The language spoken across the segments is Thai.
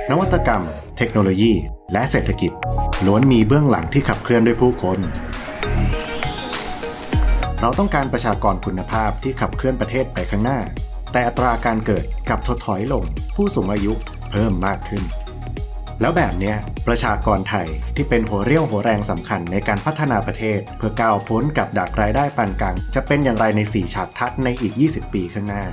นวัตกรรมเทคโนโลยีและเศรษฐกิจล้วนมีเบื้องหลังที่ขับเคลื่อนด้วยผู้คนเราต้องการประชากรคุณภาพที่ขับเคลื่อนประเทศไปข้างหน้าแต่อัตราการเกิดกลับถดถอยลงผู้สูงอายุเพิ่มมากขึ้นแล้วแบบนี้ประชากรไทยที่เป็นหัวเรี่ยวหัวแรงสำคัญในการพัฒนาประเทศเพื่อก้าวพ้นกับดักรายได้ปานกลางจะเป็นอย่างไรใน4ฉากทัศน์ในอีก20ปีข้างหน้า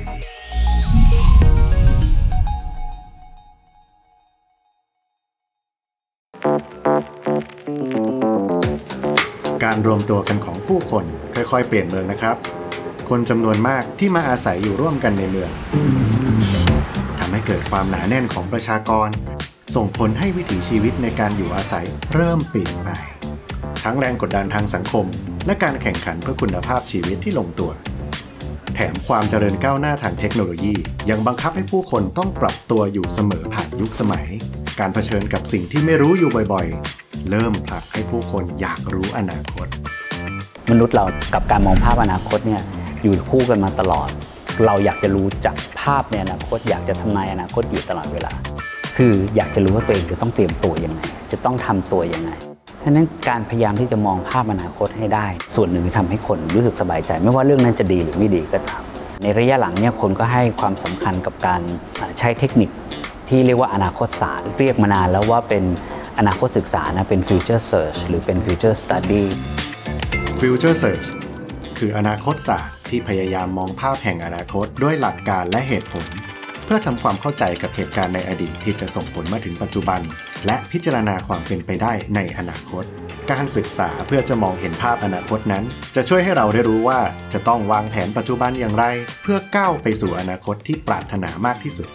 การรวมตัวกันของผู้คนค่อยๆเปลี่ยนเมืองนะครับคนจำนวนมากที่มาอาศัยอยู่ร่วมกันในเมืองทำให้เกิดความหนาแน่นของประชากรส่งผลให้วิถีชีวิตในการอยู่อาศัยเริ่มเปลี่ยนไปทั้งแรงกดดันทางสังคมและการแข่งขันเพื่อคุณภาพชีวิตที่ลงตัวแถมความเจริญก้าวหน้าทางเทคโนโลยียังบังคับให้ผู้คนต้องปรับตัวอยู่เสมอผ่านยุคสมัยการเผชิญกับสิ่งที่ไม่รู้อยู่บ่อยๆเริ่มผลักให้ผู้คนอยากรู้อนาคตมนุษย์เรากับการมองภาพอนาคตเนี่ยอยู่คู่กันมาตลอดเราอยากจะรู้จักภาพในอนาคตอยากจะทำนายอนาคตอยู่ตลอดเวลาคืออยากจะรู้ว่าตัวเองจะต้องเตรียมตัวยังไงจะต้องทำตัวยังไงเพราะฉะนั้นการพยายามที่จะมองภาพอนาคตให้ได้ส่วนหนึ่งทำให้คนรู้สึกสบายใจไม่ว่าเรื่องนั้นจะดีหรือไม่ดีก็ตามในระยะหลังเนี่ยคนก็ให้ความสำคัญกับการใช้เทคนิคที่เรียกว่าอนาคตศาสตร์เรียกมานานแล้วว่าเป็นอนาคตศึกษานะเป็น future search หรือเป็น future study future search คืออนาคตศาสตร์ที่พยายามมองภาพแห่งอนาคตด้วยหลักการและเหตุผลเพื่อทำความเข้าใจกับเหตุการณ์ในอดีตที่จะส่งผลมาถึงปัจจุบันและพิจารณาความเป็นไปได้ในอนาคตการศึกษาเพื่อจะมองเห็นภาพอนาคตนั้นจะช่วยให้เราได้รู้ว่าจะต้องวางแผนปัจจุบันอย่างไรเพื่อก้าวไปสู่อนาคตที่ปรารถนามากที่สุด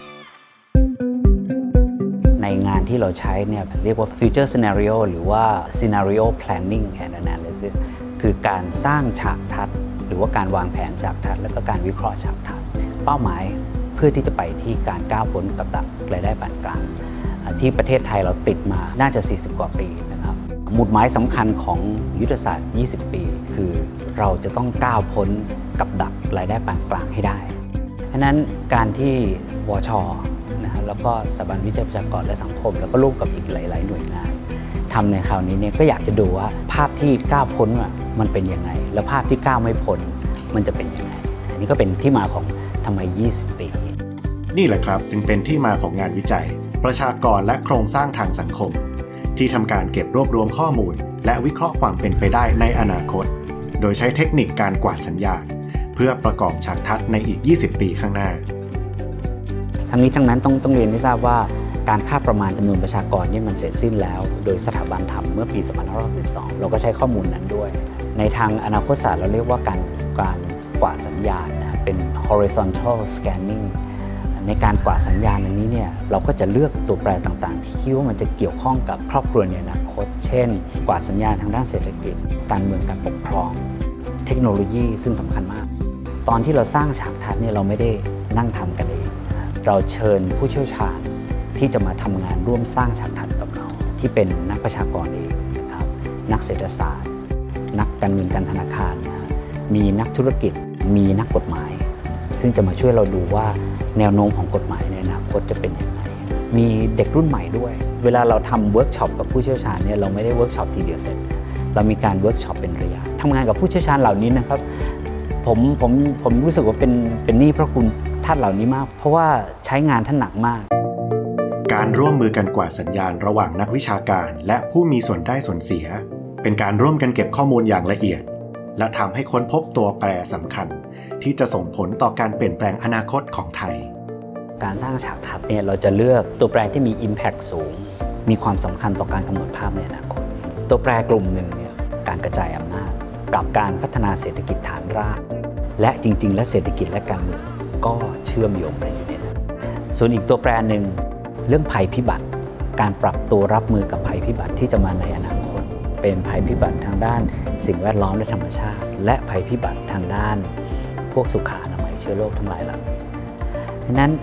ในงานที่เราใช้เนี่ยเรียกว่า future scenario หรือว่า scenario planning and analysis คือการสร้างฉากทัศน์หรือว่าการวางแผนฉากทัศน์และก็การวิเคราะห์ฉากทัศน์เป้าหมายเพื่อที่จะไปที่การก้าวพ้นกับดักรายได้ปานกลางที่ประเทศไทยเราติดมาน่าจะ40กว่าปีนะครับหมุดหมายสำคัญของยุทธศาสตร์20ปีคือเราจะต้องก้าวพ้นกับดักรายได้ปานกลางให้ได้เพราะนั้นการที่วช.แล้วก็สถาบันวิจัยประชากรและสังคมแล้วก็ร่วมกับอีกหลายๆหน่วยงานทำในคราวนี้เนี่ยก็อยากจะดูว่าภาพที่ก้าวพ้นมันเป็นยังไงแล้วภาพที่ก้าวไม่พ้นมันจะเป็นยังไงอันนี้ก็เป็นที่มาของทำไม20ปีนี่แหละครับจึงเป็นที่มาของงานวิจัยประชากรและโครงสร้างทางสังคมที่ทำการเก็บรวบรวมข้อมูลและวิเคราะห์ความเป็นไปได้ในอนาคตโดยใช้เทคนิคการกวาดสัญญาณเพื่อประกอบฉากทัศน์ในอีก20ปีข้างหน้าทั้งนี้ทั้งนั้นต้องเรียนให้ทราบว่าการคาดประมาณจำนวนประชากรนี่มันเสร็จสิ้นแล้วโดยสถาบันทำเมื่อปี2512เราก็ใช้ข้อมูลนั้นด้วยในทางอนาคตศาสตร์เราเรียกว่าการกวาดสัญญาณนะเป็น horizontal scanning ในการกวาดสัญญาณอันนี้เนี่ยเราก็จะเลือกตัวแปรต่างๆที่คิดว่ามันจะเกี่ยวข้องกับครอบครัวในอนาคตเช่นกวาดสัญญาณทางด้านเศรษฐกิจการเมืองการปกครองเทคโนโลยีซึ่งสำคัญมากตอนที่เราสร้างฉากทัศน์เนี่ยเราไม่ได้นั่งทำกันเองเราเชิญผู้เชี่ยวชาญที่จะมาทำงานร่วมสร้างฉากทัศน์กับเราที่เป็นนักประชากรเองนะครับนักเศรษฐศาสตร์นักการเงินการธนาคารมีนักธุรกิจมีนักกฎหมายซึ่งจะมาช่วยเราดูว่าแนวโน้มของกฎหมายในอนาคตจะเป็นยังไงมีเด็กรุ่นใหม่ด้วยเวลาเราทำเวิร์กช็อปกับผู้เชี่ยวชาญเนี่ยเราไม่ได้เวิร์กช็อปทีเดียวเสร็จเรามีการเวิร์กช็อปเป็นระยะทำงานกับผู้เชี่ยวชาญเหล่านี้นะครับผมรู้สึกว่าเป็นหนี้พระคุณท่านเหล่านี้มากเพราะว่าใช้งานท่านหนักมากการร่วมมือกันกวาดสัญญาณระหว่างนักวิชาการและผู้มีส่วนได้ส่วนเสียเป็นการร่วมกันเก็บข้อมูลอย่างละเอียดและทำให้ค้นพบตัวแปรสำคัญที่จะส่งผลต่อการเปลี่ยนแปลงอนาคตของไทยการสร้างฉากทัศน์เนี่ยเราจะเลือกตัวแปรที่มี Impact สูงมีความสำคัญต่อการกำหนดภาพในอนาคตตัวแปรกลุ่มหนึ่งเนี่ยการกระจายอำนาจกับการพัฒนาเศรษฐกิจฐานรากและจริงๆและเศรษฐกิจและการเมืองก็เชื่อมโยงกันอยู่ในนั้นส่วนอีกตัวแปรหนึ่งเรื่องภัยพิบัติการปรับตัวรับมือกับภัยพิบัติที่จะมาในอนาคตเป็นภัยพิบัติทางด้านสิ่งแวดล้อมและธรรมชาติและภัยพิบัติทางด้านพวกสุขอนามัยเชื้อโรคทั้งหลายเหล่านี้เพราะนั้น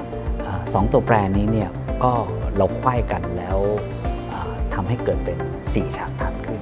2ตัวแปรนี้เนี่ยก็เราไขว้กันแล้วทำให้เกิดเป็น4ฉากทัศน์ขึ้น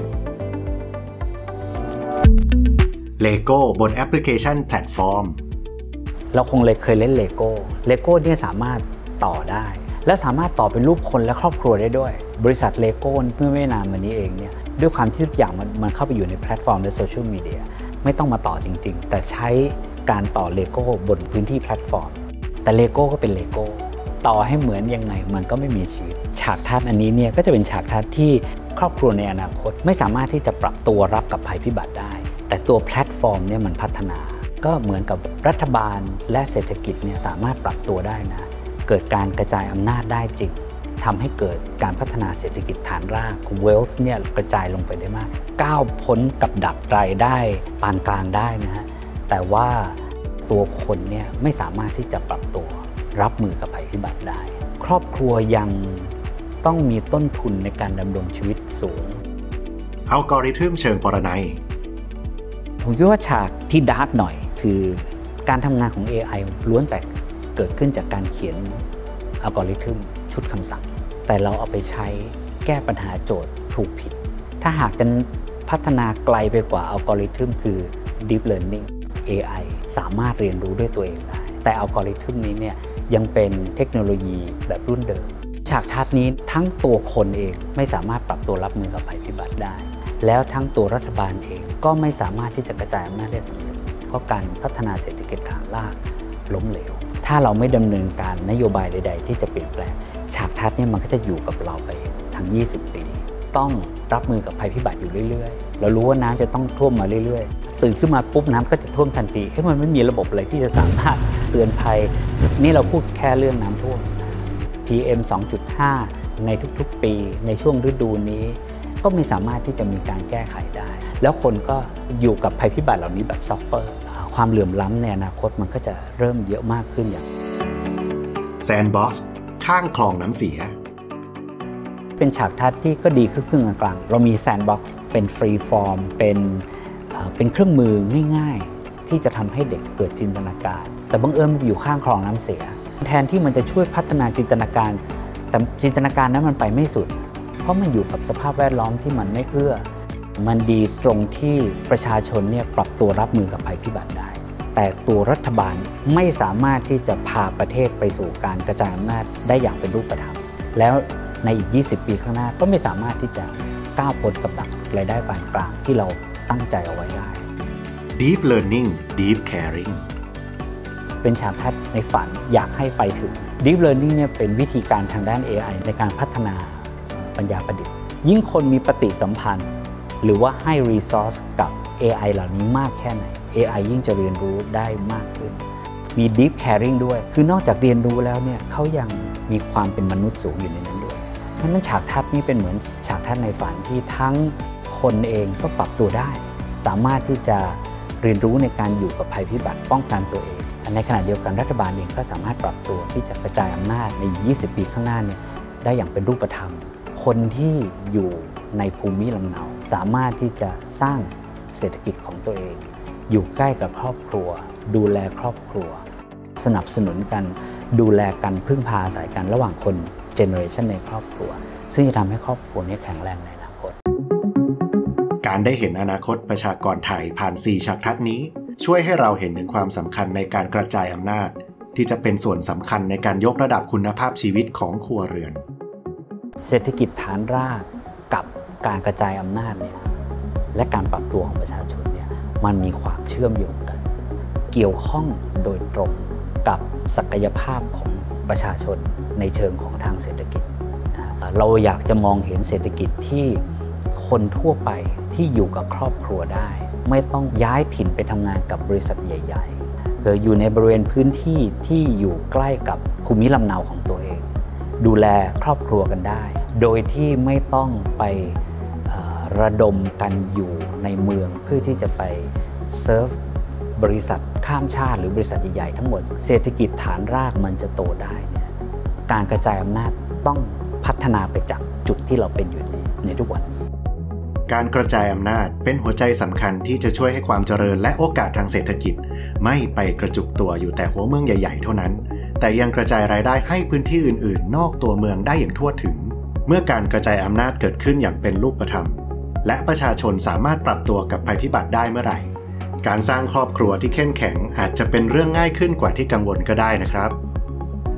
Lego บนแอปพลิเคชันแพลตฟอร์มเราคงเคยเล่นเลโก้เนี่ยสามารถต่อได้และสามารถต่อเป็นรูปคนและครอบครัวได้ด้วยบริษัทเลโก้เมื่อไม่นานมานี้เองเนี่ยด้วยความที่ทุกอย่างมันเข้าไปอยู่ในแพลตฟอร์มและโซเชียลมีเดียไม่ต้องมาต่อจริงๆแต่ใช้การต่อเลโก้บนพื้นที่แพลตฟอร์มแต่เลโก้ก็เป็นเลโก้ต่อให้เหมือนยังไงมันก็ไม่มีชีวิตฉากทัศน์อันนี้เนี่ยก็จะเป็นฉากทัศน์ที่ครอบครัวในอนาคตไม่สามารถที่จะปรับตัวรับกับภัยพิบัติได้แต่ตัวแพลตฟอร์มเนี่ยมันพัฒนาก็เหมือนกับรัฐบาลและเศรษฐกิจเนี่ยสามารถปรับตัวได้นะเกิดการกระจายอำนาจได้จริงทำให้เกิดการพัฒนาเศรษฐกิจฐานราก wealth เนี่ยกระจายลงไปได้มากก้าวพ้นกับดักรายได้ปานกลางได้นะฮะแต่ว่าตัวคนเนี่ยไม่สามารถที่จะปรับตัวรับมือกับภัยพิบัติได้ครอบครัวยังต้องมีต้นทุนในการดำรงชีวิตสูงอัลกอริทึมเชิงปรนัยผมคิดว่าฉากที่ดาร์กหน่อยคือการทำงานของ AI ล้วนแต่เกิดขึ้นจากการเขียนอัลกอริทึมชุดคำสั่งแต่เราเอาไปใช้แก้ปัญหาโจทย์ถูกผิดถ้าหากจะพัฒนาไกลไปกว่าอัลกอริทึมคือ Deep Learning AI สามารถเรียนรู้ด้วยตัวเองได้แต่อัลกอริทึมนี้เนี่ยยังเป็นเทคโนโลยีแบบรุ่นเดิมฉากทัศน์นี้ทั้งตัวคนเองไม่สามารถปรับตัวรับมือกับภัยพิบัติได้แล้วทั้งตัวรัฐบาลเองก็ไม่สามารถที่จะกระจายอำนาจได้สำเร็จเพราะการพัฒนาเศรษฐกิจฐานรากล้มเหลวถ้าเราไม่ดำเนินการนโยบายใดๆที่จะเปลี่ยนแปลงฉากทัศน์เนี่ยมันก็จะอยู่กับเราไปทั้ง20 ปีต้องรับมือกับภัยพิบัติอยู่เรื่อยๆเรารู้ว่าน้ำจะต้องท่วมมาเรื่อยๆตื่นขึ้นมาปุ๊บน้ำก็จะท่วมทันทีมันไม่มีระบบอะไรที่จะสามารถเตือนภัยนี่เราพูดแค่เรื่องน้ำท่วม PM 2.5 ในทุกๆปีในช่วงฤดูนี้ก็ไม่สามารถที่จะมีการแก้ไขได้แล้วคนก็อยู่กับภัยพิบัติเหล่านี้แบบซัฟเฟอร์ความเหลื่อมล้ำในอนาคตมันก็จะเริ่มเยอะมากขึ้นอย่างแซนด์บ็อกซ์ข้างคลองน้ำเสียเป็นฉากทัศน์ที่ก็ดีครึ่งกลางเรามีแซนด์บ็อกซ์เป็นฟรีฟอร์มเป็นเครื่องมือง่ายๆที่จะทำให้เด็กเกิดจินตนาการแต่บังเอิญอยู่ข้างคลองน้ำเสียแทนที่มันจะช่วยพัฒนาจินตนาการแต่จินตนาการนั้นมันไปไม่สุดเพราะมันอยู่กับสภาพแวดล้อมที่มันไม่เอื้อมันดีตรงที่ประชาชนเนี่ยปรับตัวรับมือกับภัยพิบัติได้แต่ตัวรัฐบาลไม่สามารถที่จะพาประเทศไปสู่การกระจายอำนาจได้อย่างเป็นรูปธรรมแล้วในอีก20 ปีข้างหน้าก็ไม่สามารถที่จะก้าวพ้นกับดักรายได้ปานกลางที่เราตั้งใจเอาไว้ได้ Deep Learning Deep Caring เป็นฉากทัศน์ในฝันอยากให้ไปถึง Deep Learning เนี่ยเป็นวิธีการทางด้าน AI ในการพัฒนาปัญญาประดิษฐ์ยิ่งคนมีปฏิสัมพันธ์หรือว่าให้ resource กับ AI เหล่านี้มากแค่ไหน AI ยิ่งจะเรียนรู้ได้มากขึ้นมี Deep Caring ด้วยคือนอกจากเรียนรู้แล้วเนี่ยเขายังมีความเป็นมนุษย์สูงอยู่ในนั้นด้วยเพราะฉะนั้นฉากทัศน์นี้เป็นเหมือนฉากทัศน์ในฝันที่ทั้งคนเองก็ปรับตัวได้สามารถที่จะเรียนรู้ในการอยู่กับภัยพิบัติป้องกันตัวเองในขณะเดียวกันรัฐบาลเองก็สามารถปรับตัวที่จะกระจายอำนาจใน20 ปีข้างหน้าเนี่ยได้อย่างเป็นรูปธรรมคนที่อยู่ในภูมิลำเนาสามารถที่จะสร้างเศรษฐกิจของตัวเองอยู่ใกล้กับครอบครัวดูแลครอบครัวสนับสนุนกันดูแลกันพึ่งพาอาศัยกันระหว่างคนเจเนอเรชันในครอบครัวซึ่งจะทำให้ครอบครัวนี้แข็งแรงในอนาคตการได้เห็นอนาคตประชากรไทยผ่าน4ฉากทัศน์นี้ช่วยให้เราเห็นถึงความสำคัญในการกระจายอำนาจที่จะเป็นส่วนสำคัญในการยกระดับคุณภาพชีวิตของครัวเรือนเศรษฐกิจฐานรากกับการกระจายอำนาจเนี่ยและการปรับตัวของประชาชนเนี่ยมันมีความเชื่อมโยงกันเกี่ยวข้องโดยตรงกับศักยภาพของประชาชนในเชิงของทางเศรษฐกิจเราอยากจะมองเห็นเศรษฐกิจที่คนทั่วไปที่อยู่กับครอบครัวได้ไม่ต้องย้ายถิ่นไปทำงานกับบริษัทใหญ่ๆหรืออยู่ในบริเวณพื้นที่ที่อยู่ใกล้กับภูมิลำเนาของตัวเองดูแลครอบครัวกันได้โดยที่ไม่ต้องไประดมกันอยู่ในเมืองเพื่อที่จะไปเซิร์ฟบริษัทข้ามชาติหรือบริษัทใหญ่ๆทั้งหมดเศรษฐกิจฐานรากมันจะโตได้เนี่ยการกระจายอำนาจต้องพัฒนาไปจากจุดที่เราเป็นอยู่ในทุกวันนี้การกระจายอำนาจเป็นหัวใจสำคัญที่จะช่วยให้ความเจริญและโอกาสทางเศรษฐกิจไม่ไปกระจุกตัวอยู่แต่หัวเมืองใหญ่ๆเท่านั้นแต่ยังกระจายรายได้ให้พื้นที่อื่นๆนอกตัวเมืองได้อย่างทั่วถึงเมื่อการกระจายอำนาจเกิดขึ้นอย่างเป็นรูปธรรมและประชาชนสามารถปรับตัวกับภัยพิบัติได้เมื่อไหร่การสร้างครอบครัวที่เข้มแข็งอาจจะเป็นเรื่องง่ายขึ้นกว่าที่กังวลก็ได้นะครับ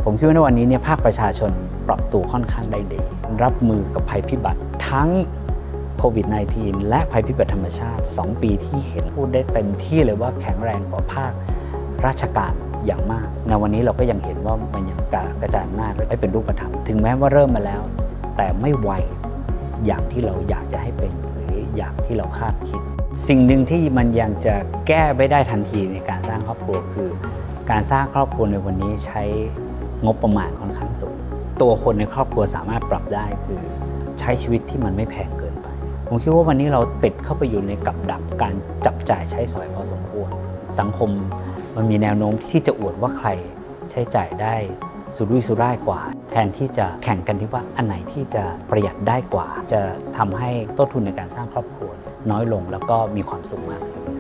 ผมคิดว่าในวันนี้เนี่ยภาคประชาชนปรับตัวค่อนข้างได้ดีรับมือกับภัยพิบัติทั้งโควิด -19 และภัยพิบัติธรรมชาติ2 ปีที่เห็นพูดได้เต็มที่เลยว่าแข็งแรงกว่าภาคราชการอย่างมากในวันนี้เราก็ยังเห็นว่ามันยังกระจายอำนาจได้เป็นรูปธรรมถึงแม้ว่าเริ่มมาแล้วแต่ไม่ไวอย่างที่เราอยากจะให้เป็นหรืออย่างที่เราคาดคิดสิ่งหนึ่งที่มันยังจะแก้ไม่ได้ทันทีในการสร้างครอบครัวคือการสร้างครอบครัวในวันนี้ใช้งบประมาณค่อนข้างสูงตัวคนในครอบครัวสามารถปรับได้คือใช้ชีวิตที่มันไม่แพงเกินไปผมคิดว่าวันนี้เราติดเข้าไปอยู่ในกับดักการจับจ่ายใช้สอยพอสมควรสังคมมันมีแนวโน้มที่จะอวดว่าใครใช้จ่ายได้สุรุ่ยสุร่ายกว่าแทนที่จะแข่งกันที่ว่าอันไหนที่จะประหยัดได้กว่าจะทำให้ต้นทุนในการสร้างครอบครัวน้อยลงแล้วก็มีความสุขมากขึ้น